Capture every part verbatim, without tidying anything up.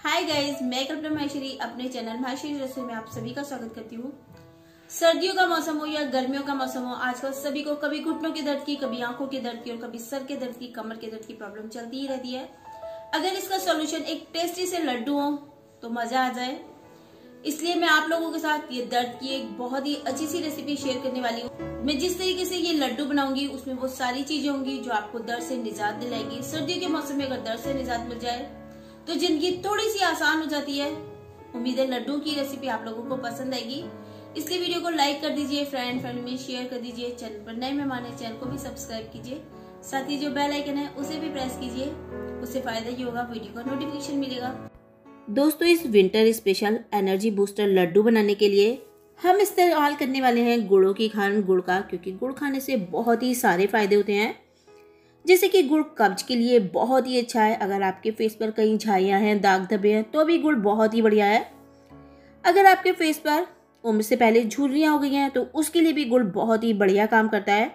Hi guys, मैं कल्पना माहेश्वरी अपने channel Maheshwari रसोई में आप सभी का स्वागत करती हूँ। सर्दियों का मौसम हो या गर्मियों का मौसम हो, आजकल सभी को कभी घुटनों के दर्द की, कभी आंखों के दर्द की और कभी सर के दर्द की, कमर के दर्द की प्रॉब्लम चलती ही रहती है। अगर इसका सोल्यूशन एक टेस्टी से लड्डू हो तो मजा आ जाए। इसलिए मैं आप लोगों के साथ ये दर्द की एक बहुत ही अच्छी सी रेसिपी शेयर करने वाली हूँ। मैं जिस तरीके से ये लड्डू बनाऊंगी उसमें वो सारी चीजें होंगी जो आपको दर्द से निजात दिलाएगी। सर्दियों के मौसम में अगर दर्द से निजात मिल जाए तो जिंदगी थोड़ी सी आसान हो जाती है। उम्मीद है लड्डू की रेसिपी आप लोगों को पसंद आएगी, इसलिए वीडियो को लाइक कर दीजिए, फ्रेंड फ्रेंड में शेयर कर दीजिए। चैनल पर नए मेहमान है, चैनल को भी सब्सक्राइब कीजिए, साथ ही जो बेल आइकन है उसे भी प्रेस कीजिए। उससे फायदा ये होगा, वीडियो का नोटिफिकेशन मिलेगा। दोस्तों, इस winter special energy booster laddoo बनाने के लिए हम इस्तेमाल करने वाले हैं गुड़ों की खान गुड़ का, क्योंकि गुड़ खाने से बहुत ही सारे फायदे होते हैं। जैसे कि गुड़ कब्ज के लिए बहुत ही अच्छा है। अगर आपके फेस पर कहीं झाइयाँ हैं, दाग धब्बे हैं, तो भी गुड़ बहुत ही बढ़िया है। अगर आपके फेस पर उम्र से पहले झुर्रियाँ हो गई हैं तो उसके लिए भी गुड़ बहुत ही बढ़िया काम करता है।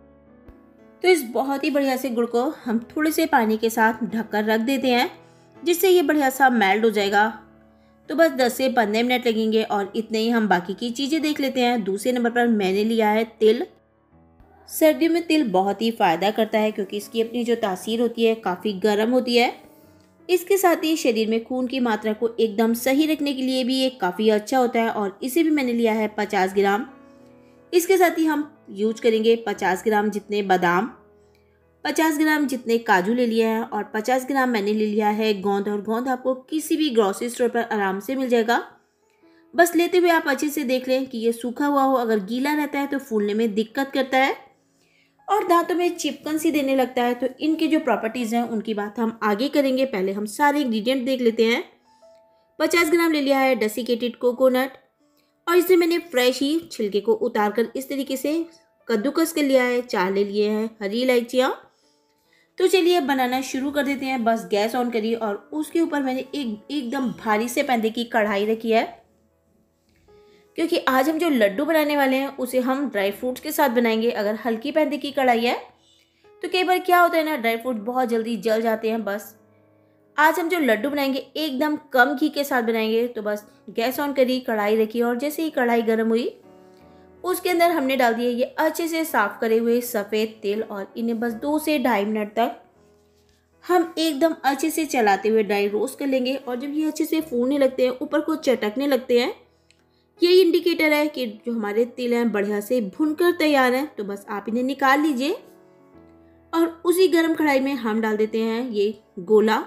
तो इस बहुत ही बढ़िया से गुड़ को हम थोड़े से पानी के साथ ढककर रख देते हैं, जिससे ये बढ़िया सा मेल्ट हो जाएगा। तो बस दस से पंद्रह मिनट लगेंगे और इतने ही हम बाकी की चीज़ें देख लेते हैं। दूसरे नंबर पर मैंने लिया है तिल। सर्दियों में तिल बहुत ही फ़ायदा करता है, क्योंकि इसकी अपनी जो तासीर होती है काफ़ी गर्म होती है। इसके साथ ही शरीर में खून की मात्रा को एकदम सही रखने के लिए भी ये काफ़ी अच्छा होता है। और इसे भी मैंने लिया है पचास ग्राम। इसके साथ ही हम यूज करेंगे पचास ग्राम जितने बादाम, पचास ग्राम जितने काजू ले लिया है और पचास ग्राम मैंने ले लिया है गोंद। और गोंद आपको किसी भी ग्रोसरी स्टोर पर आराम से मिल जाएगा। बस लेते हुए आप अच्छे से देख लें कि ये सूखा हुआ हो। अगर गीला रहता है तो फूलने में दिक्कत करता है और दांतों में चिपकन सी देने लगता है। तो इनकी जो प्रॉपर्टीज़ हैं उनकी बात हम आगे करेंगे। पहले हम सारे इंग्रेडिएंट देख लेते हैं। पचास ग्राम ले लिया है डेसिकेटेड कोकोनट, और इसे मैंने फ्रेश ही छिलके को उतार कर इस तरीके से कद्दूकस कर लिया है। चार ले लिए हैं हरी इलायचियाँ। तो चलिए बनाना शुरू कर देते हैं। बस गैस ऑन करिए और उसके ऊपर मैंने एक एकदम भारी से पैंदे की कढ़ाई रखी है, क्योंकि आज हम जो लड्डू बनाने वाले हैं उसे हम ड्राई फ्रूट्स के साथ बनाएंगे। अगर हल्की पैंदे की कढ़ाई है तो कई बार क्या होता है ना, ड्राई फ्रूट बहुत जल्दी जल जाते हैं। बस आज हम जो लड्डू बनाएंगे एकदम कम घी के साथ बनाएंगे। तो बस गैस ऑन करी, कढ़ाई रखी और जैसे ही कढ़ाई गर्म हुई उसके अंदर हमने डाल दिए ये अच्छे से साफ करे हुए सफ़ेद तिल, और इन्हें बस दो से ढाई मिनट तक हम एकदम अच्छे से चलाते हुए ड्राई रोस्ट कर लेंगे। और जब ये अच्छे से फूलने लगते हैं, ऊपर को चटकने लगते हैं, ये इंडिकेटर है कि जो हमारे तिल हैं बढ़िया से भुनकर तैयार हैं। तो बस आप इन्हें निकाल लीजिए और उसी गरम कढ़ाई में हम डाल देते हैं ये गोला।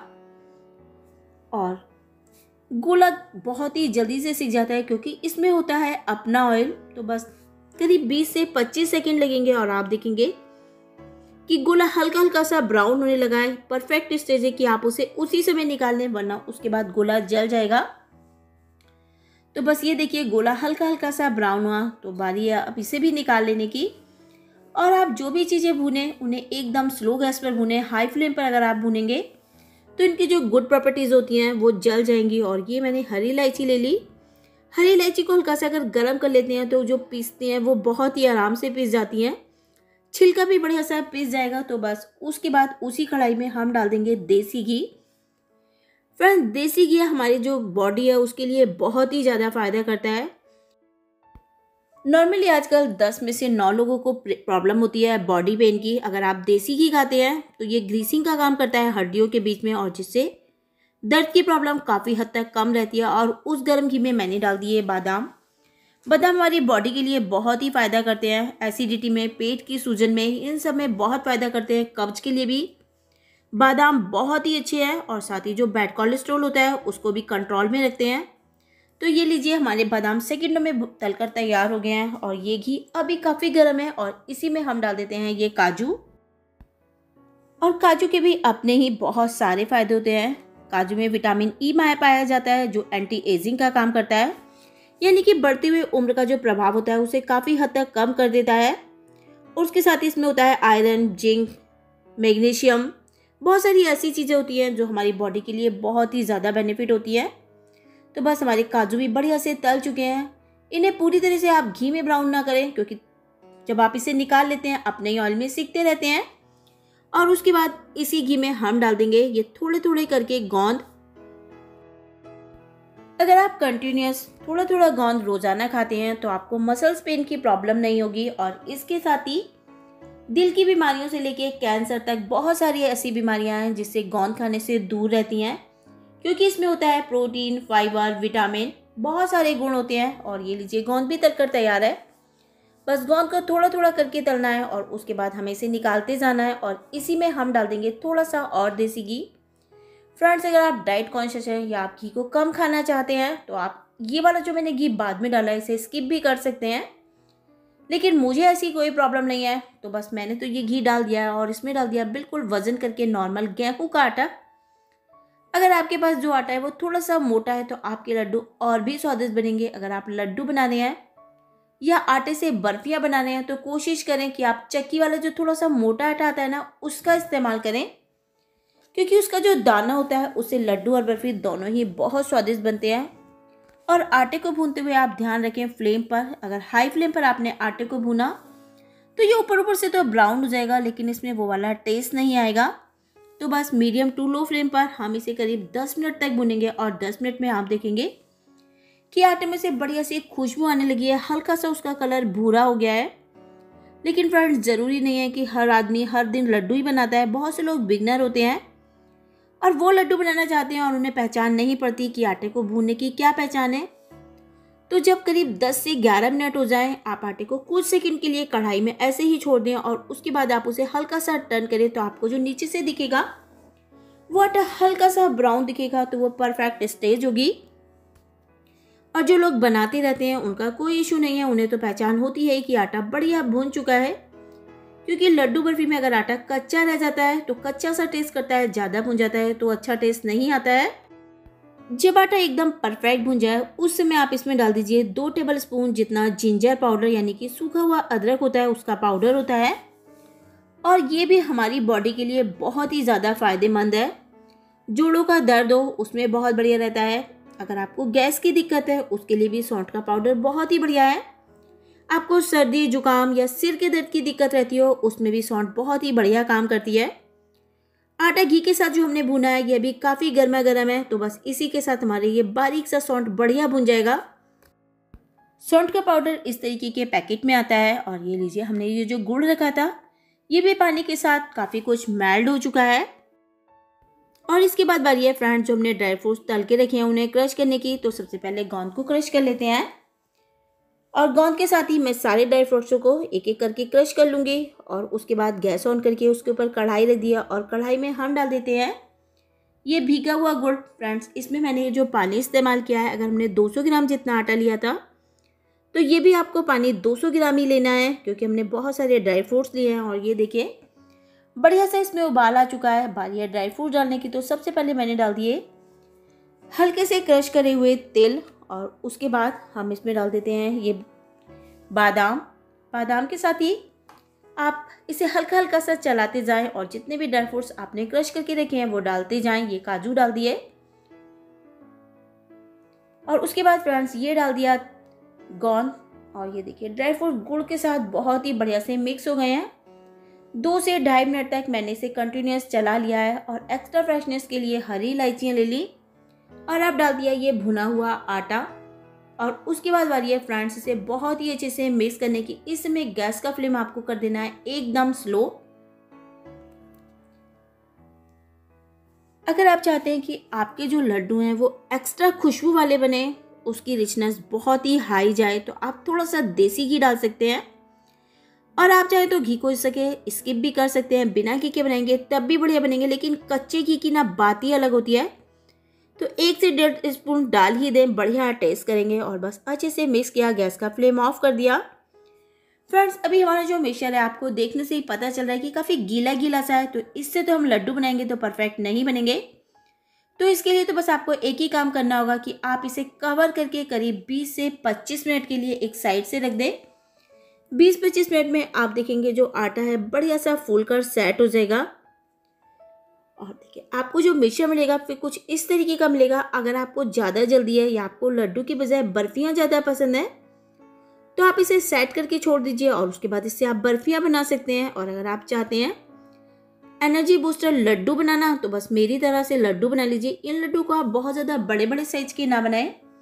और गोला बहुत ही जल्दी से सीख जाता है क्योंकि इसमें होता है अपना ऑयल। तो बस करीब बीस से पच्चीस सेकंड लगेंगे और आप देखेंगे कि गोला हल्का हल्का सा ब्राउन होने लगा है। परफेक्ट स्टेज है कि आप उसे उसी समय निकाल लें, वरना उसके बाद गोला जल जाएगा। तो बस ये देखिए गोला हल्का हल्का सा ब्राउन हुआ, तो बारी है अब इसे भी निकाल लेने की। और आप जो भी चीज़ें भूनें उन्हें एकदम स्लो गैस पर भूनें। हाई फ्लेम पर अगर आप भूनेंगे तो इनकी जो गुड प्रॉपर्टीज़ होती हैं वो जल जाएंगी। और ये मैंने हरी इलायची ले ली। हरी इलायची को हल्का सा अगर गर्म कर लेते हैं तो जो पीसती हैं वो बहुत ही आराम से पीस जाती हैं, छिलका भी बढ़िया सा पीस जाएगा। तो बस उसके बाद उसी कढ़ाई में हम डाल देंगे देसी घी। फ्रेंड्स, देसी घी हमारी जो बॉडी है उसके लिए बहुत ही ज़्यादा फायदा करता है। नॉर्मली आजकल दस में से नौ लोगों को प्रॉब्लम होती है बॉडी पेन की। अगर आप देसी घी खाते हैं तो ये ग्रीसिंग का काम करता है हड्डियों के बीच में, और जिससे दर्द की प्रॉब्लम काफ़ी हद तक कम रहती है। और उस गर्म घी में मैंने डाल दिए बादाम। बादाम हमारी बॉडी के लिए बहुत ही फ़ायदा करते हैं। एसिडिटी में, पेट की सूजन में, इन सब में बहुत फ़ायदा करते हैं। कब्ज के लिए भी बादाम बहुत ही अच्छे हैं, और साथ ही जो बैड कोलेस्ट्रॉल होता है उसको भी कंट्रोल में रखते हैं। तो ये लीजिए, हमारे बादाम सेकंडों में तलकर तैयार हो गए हैं। और ये घी अभी काफ़ी गर्म है और इसी में हम डाल देते हैं ये काजू। और काजू के भी अपने ही बहुत सारे फायदे होते हैं। काजू में विटामिन ई पाया जाता है जो एंटी एजिंग का काम करता है, यानी कि बढ़ती हुई उम्र का जो प्रभाव होता है उसे काफ़ी हद तक कम कर देता है। और उसके साथ ही इसमें होता है आयरन, जिंक, मैग्नीशियम, बहुत सारी ऐसी चीज़ें होती हैं जो हमारी बॉडी के लिए बहुत ही ज़्यादा बेनिफिट होती है। तो बस हमारे काजू भी बढ़िया से तल चुके हैं। इन्हें पूरी तरह से आप घी में ब्राउन ना करें, क्योंकि जब आप इसे निकाल लेते हैं अपने ही ऑयल में सीखते रहते हैं। और उसके बाद इसी घी में हम डाल देंगे ये थोड़े थोड़े करके गोंद। अगर आप कंटिन्यूस थोड़ा थोड़ा गोंद रोजाना खाते हैं तो आपको मसल्स पेन की प्रॉब्लम नहीं होगी, और इसके साथ ही दिल की बीमारियों से लेके कैंसर तक बहुत सारी ऐसी बीमारियां हैं जिससे गोंद खाने से दूर रहती हैं, क्योंकि इसमें होता है प्रोटीन, फाइबर, विटामिन, बहुत सारे गुण होते हैं। और ये लीजिए गोंद भी तलकर तैयार है। बस गोंद को थोड़ा थोड़ा करके तलना है और उसके बाद हमें इसे निकालते जाना है, और इसी में हम डाल देंगे थोड़ा सा और देसी घी। फ्रेंड्स, अगर आप डाइट कॉन्शियस हैं या आप घी को कम खाना चाहते हैं तो आप ये वाला जो मैंने घी बाद में डाला है इसे स्किप भी कर सकते हैं, लेकिन मुझे ऐसी कोई प्रॉब्लम नहीं है तो बस मैंने तो ये घी डाल दिया है और इसमें डाल दिया बिल्कुल वजन करके नॉर्मल गेहूं का आटा। अगर आपके पास जो आटा है वो थोड़ा सा मोटा है तो आपके लड्डू और भी स्वादिष्ट बनेंगे। अगर आप लड्डू बनाने हैं या आटे से बर्फियां बनाने हैं तो कोशिश करें कि आप चक्की वाला जो थोड़ा सा मोटा आटा आता है ना उसका इस्तेमाल करें, क्योंकि उसका जो दाना होता है उससे लड्डू और बर्फी दोनों ही बहुत स्वादिष्ट बनते हैं। और आटे को भूनते हुए आप ध्यान रखें फ्लेम पर। अगर हाई फ्लेम पर आपने आटे को भूना तो ये ऊपर ऊपर से तो ब्राउन हो जाएगा, लेकिन इसमें वो वाला टेस्ट नहीं आएगा। तो बस मीडियम टू लो फ्लेम पर हम इसे करीब दस मिनट तक भूनेंगे, और दस मिनट में आप देखेंगे कि आटे में से बढ़िया सी खुशबू आने लगी है, हल्का सा उसका कलर भूरा हो गया है। लेकिन फ्रेंड्स, ज़रूरी नहीं है कि हर आदमी हर दिन लड्डू ही बनाता है। बहुत से लोग बिगनर होते हैं और वो लड्डू बनाना चाहते हैं और उन्हें पहचान नहीं पड़ती कि आटे को भूनने की क्या पहचान है। तो जब करीब दस से ग्यारह मिनट हो जाएं, आप आटे को कुछ सेकंड के लिए कढ़ाई में ऐसे ही छोड़ दें, और उसके बाद आप उसे हल्का सा टर्न करें तो आपको जो नीचे से दिखेगा वो आटा हल्का सा ब्राउन दिखेगा, तो वो परफेक्ट स्टेज होगी। और जो लोग बनाते रहते हैं उनका कोई इशू नहीं है, उन्हें तो पहचान होती है कि आटा बढ़िया भून चुका है, क्योंकि लड्डू बर्फी में अगर आटा कच्चा रह जाता है तो कच्चा सा टेस्ट करता है, ज़्यादा भुन जाता है तो अच्छा टेस्ट नहीं आता है। जब आटा एकदम परफेक्ट भुन जाए उस समय आप इसमें डाल दीजिए दो टेबलस्पून जितना जिंजर पाउडर, यानी कि सूखा हुआ अदरक होता है उसका पाउडर होता है, और ये भी हमारी बॉडी के लिए बहुत ही ज़्यादा फायदेमंद है। जोड़ों का दर्द हो उसमें बहुत बढ़िया रहता है। अगर आपको गैस की दिक्कत है उसके लिए भी सौंठ का पाउडर बहुत ही बढ़िया है। आपको सर्दी, जुकाम या सिर के दर्द की दिक्कत रहती हो उसमें भी सौंठ बहुत ही बढ़िया काम करती है। आटा घी के साथ जो हमने भुना है ये भी काफ़ी गर्मा गर्म है, तो बस इसी के साथ हमारे ये बारीक सा सौंठ बढ़िया भुन जाएगा। सौंठ का पाउडर इस तरीके के पैकेट में आता है, और ये लीजिए हमने ये जो गुड़ रखा था ये भी पानी के साथ काफ़ी कुछ मेल्ट हो चुका है। और इसके बाद बारी है फ्रेंड्स जो हमने ड्राई फ्रूट्स तल के रखे हैं उन्हें क्रश करने की। तो सबसे पहले गोंद को क्रश कर लेते हैं, और गोंद के साथ ही मैं सारे ड्राई फ्रूट्सों को एक एक करके क्रश कर लूँगी। और उसके बाद गैस ऑन करके उसके ऊपर कढ़ाई रख दिया, और कढ़ाई में हम डाल देते हैं ये भीगा हुआ गुड़। फ्रेंड्स, इसमें मैंने ये जो पानी इस्तेमाल किया है, अगर हमने दो सौ ग्राम जितना आटा लिया था तो ये भी आपको पानी दो सौ ग्राम ही लेना है, क्योंकि हमने बहुत सारे ड्राई फ्रूट्स लिए हैं। और ये देखिए बढ़िया सा इसमें उबाल आ चुका है। बारी है ड्राई फ्रूट डालने की। तो सबसे पहले मैंने डाल दिए हल्के से क्रश करे हुए तिल, और उसके बाद हम इसमें डाल देते हैं ये बादाम। बादाम के साथ ही आप इसे हल्का हल्का सा चलाते जाएं, और जितने भी ड्राई फ्रूट्स आपने क्रश करके रखे हैं वो डालते जाएं। ये काजू डाल दिए, और उसके बाद फ्रेंड्स ये डाल दिया गोंद, और ये देखिए ड्राई फ्रूट गुड़ के साथ बहुत ही बढ़िया से मिक्स हो गए हैं। दो से ढाई मिनट तक मैंने इसे कंटिन्यूस चला लिया है, और एक्स्ट्रा फ्रेशनेस के लिए हरी इलायचियाँ ले ली, और अब डाल दिया ये भुना हुआ आटा। और उसके बाद बारी है फ्रेंड्स इसे बहुत ही अच्छे से मिक्स करने की। इस समय गैस का फ्लेम आपको कर देना है एकदम स्लो। अगर आप चाहते हैं कि आपके जो लड्डू हैं वो एक्स्ट्रा खुशबू वाले बने, उसकी रिचनेस बहुत ही हाई जाए, तो आप थोड़ा सा देसी घी डाल सकते हैं। और आप चाहे तो घी को सके स्किप भी कर सकते हैं, बिना घी के बनाएंगे तब भी बढ़िया बनेंगे, लेकिन कच्चे घी की ना बात ही अलग होती है। तो एक से डेढ़ स्पून डाल ही दें, बढ़िया टेस्ट करेंगे। और बस अच्छे से मिक्स किया, गैस का फ्लेम ऑफ कर दिया। फ्रेंड्स, अभी हमारा जो मिक्सचर है आपको देखने से ही पता चल रहा है कि काफ़ी गीला गीला सा है, तो इससे तो हम लड्डू बनाएंगे तो परफेक्ट नहीं बनेंगे। तो इसके लिए तो बस आपको एक ही काम करना होगा कि आप इसे कवर करके करीब बीस से पच्चीस मिनट के लिए एक साइड से रख दें। बीस पच्चीस मिनट में आप देखेंगे जो आटा है बढ़िया सा फूल कर सेट हो जाएगा। और देखिए आपको जो मिक्सचर मिलेगा फिर कुछ इस तरीके का मिलेगा। अगर आपको ज़्यादा जल्दी है या आपको लड्डू की बजाय बर्फियाँ ज़्यादा पसंद है तो आप इसे सेट करके छोड़ दीजिए, और उसके बाद इससे आप बर्फियाँ बना सकते हैं। और अगर आप चाहते हैं एनर्जी बूस्टर लड्डू बनाना तो बस मेरी तरह से लड्डू बना लीजिए। इन लड्डू को आप बहुत ज़्यादा बड़े बड़े साइज के ना बनाएं,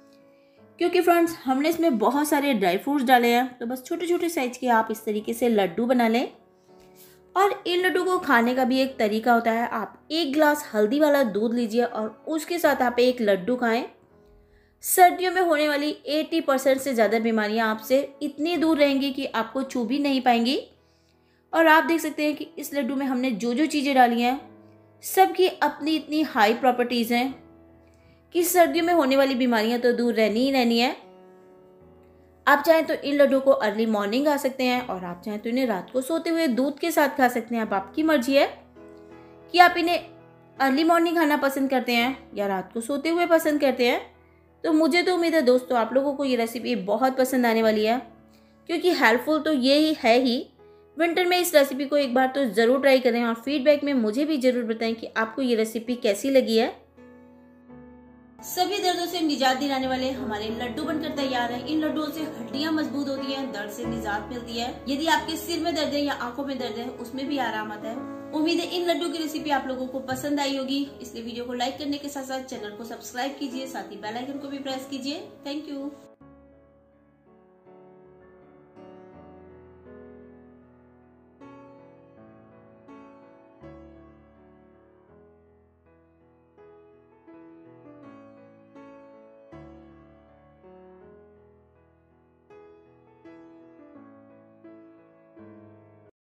क्योंकि फ्रेंड्स हमने इसमें बहुत सारे ड्राई फ्रूट्स डाले हैं, तो बस छोटे छोटे साइज के आप इस तरीके से लड्डू बना लें। और इन लड्डू को खाने का भी एक तरीका होता है। आप एक गिलास हल्दी वाला दूध लीजिए और उसके साथ आप एक लड्डू खाएं। सर्दियों में होने वाली अस्सी परसेंट से ज़्यादा बीमारियां आपसे इतनी दूर रहेंगी कि आपको छू भी नहीं पाएंगी। और आप देख सकते हैं कि इस लड्डू में हमने जो जो चीज़ें डाली हैं सबकी अपनी इतनी हाई प्रॉपर्टीज़ हैं कि सर्दियों में होने वाली बीमारियां तो दूर रहनी ही रहनी है। आप चाहें तो इन लड्डू को अर्ली मॉर्निंग खा सकते हैं और आप चाहें तो इन्हें रात को सोते हुए दूध के साथ खा सकते हैं। अब आपकी मर्जी है कि आप इन्हें अर्ली मॉर्निंग खाना पसंद करते हैं या रात को सोते हुए पसंद करते हैं। तो मुझे तो उम्मीद है दोस्तों आप लोगों को ये रेसिपी बहुत पसंद आने वाली है, क्योंकि हेल्पफुल तो ये ही है ही। विंटर में इस रेसिपी को एक बार तो ज़रूर ट्राई करें और फीडबैक में मुझे भी ज़रूर बताएं कि आपको ये रेसिपी कैसी लगी है। सभी दर्दों से निजात दिलाने वाले हमारे लड्डू बनकर तैयार हैं। इन लड्डुओं से हड्डियां मजबूत होती हैं, दर्द से निजात मिलती है। यदि आपके सिर में दर्द है या आंखों में दर्द है उसमें भी आराम आता है। उम्मीद है इन लड्डू की रेसिपी आप लोगों को पसंद आई होगी, इसलिए वीडियो को लाइक करने के साथ साथ चैनल को सब्सक्राइब कीजिए, साथ ही बेल आइकन को भी प्रेस कीजिए। Thank you.